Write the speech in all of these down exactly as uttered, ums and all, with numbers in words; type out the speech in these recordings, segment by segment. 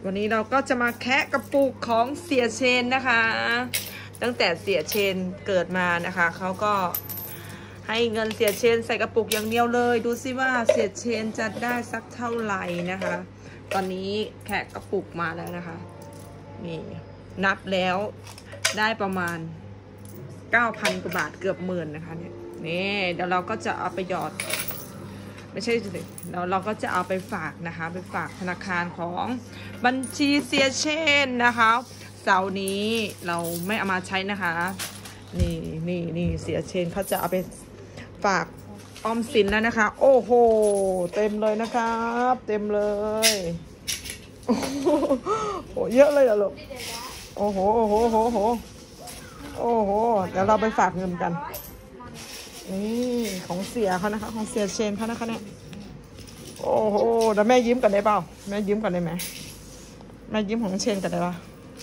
วันนี้เราก็จะมาแคะกระปุกของเสียเชนนะคะตั้งแต่เสียเชนเกิดมานะคะเขาก็ให้เงินเสียเชนใส่กระปุกอย่างเดียวเลยดูซิว่าเสียเชนจะได้สักเท่าไหร่นะคะตอนนี้แคะกระปุกมาแล้วนะคะนี่นับแล้วได้ประมาณ เก้าพัน กว่าบาทเกือบหมื่นนะคะเนี่ยนี่เดี๋ยวเราก็จะเอาไปหยอดไม่ใช่สิเราเราก็จะเอาไปฝากนะคะไปฝากธนาคารของบัญชีเสียเชนนะคะเสาร์นี้เราไม่เอามาใช้นะคะนี่นี่นี่เสียเชนเขาจะเอาไปฝากออมสินแล้วนะคะโอ้โหเต็มเลยนะครับเต็มเลยโอ้โหเยอะเลยเหรอลูกโอ้โหโอ้โหโอ้โหโอ้โหโอ้โหเดี๋ยวเราไปฝากเงินกันนี่ของเสียเขานะคะของเสียเชนเขานะคะเนี่ยโอ้โหเดี๋ยวแม่ยิ้มกันได้เปล่าแม่ยิ้มกันได้ไหมแม่ยิ้มของเชนกันได้ป่ะ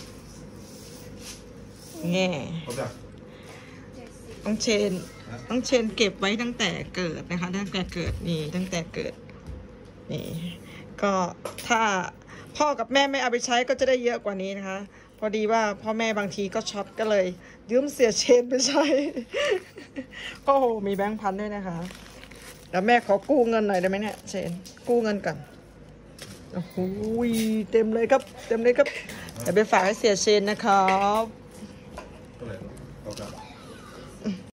แง่ต้องเชนต้องเชนเก็บไว้ตั้งแต่เกิดนะคะตั้งแต่เกิดนี่ตั้งแต่เกิดนี่ก็ถ้าพ่อกับแม่ไม่เอาไปใช้ก็จะได้เยอะกว่านี้นะคะพอดีว่าพ่อแม่บางทีก็ช็อตก็เลยยืมเสียเชนไปใช้โอ้โหมีแบงค์พันด้วยนะคะแล้วแม่ขอกู้เงินหน่อยได้ไหมเนี่ยเชนกู้เงินก่อนโอ้โหเต็มเลยครับเต็มเลยครับเดี๋ยวไปฝากให้เสียเชนนะครับ